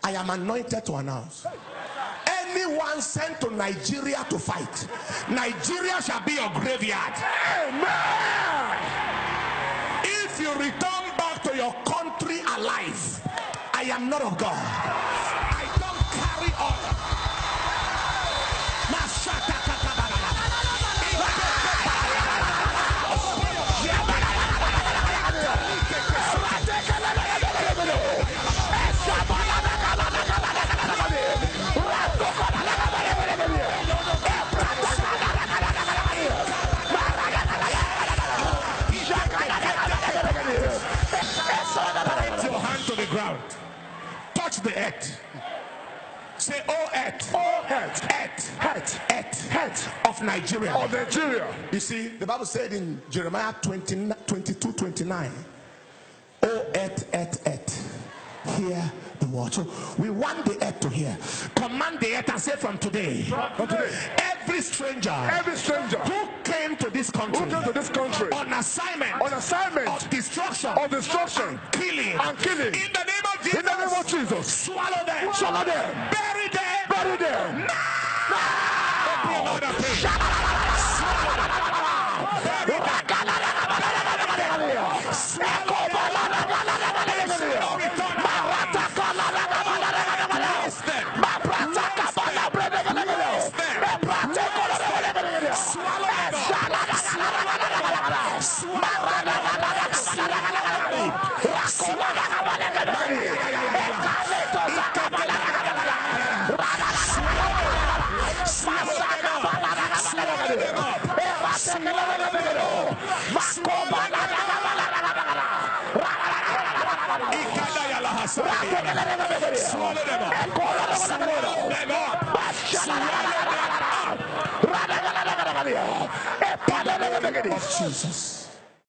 I am anointed to announce. Anyone sent to Nigeria to fight, Nigeria shall be your graveyard. Amen. If you return back to your country alive, I am not of God. I don't carry oil. Ground. Touch the earth. Say, oh earth, oh earth, earth of Nigeria. Of Nigeria. You see, the Bible said in Jeremiah 22:29, oh earth, hear the word. So we want the earth to hear. Command the earth and say from today, every stranger who came to this country, on assignment of destruction, killing, and killing, in the name of Jesus, swallow them, bury them, swallow them up. Jesus.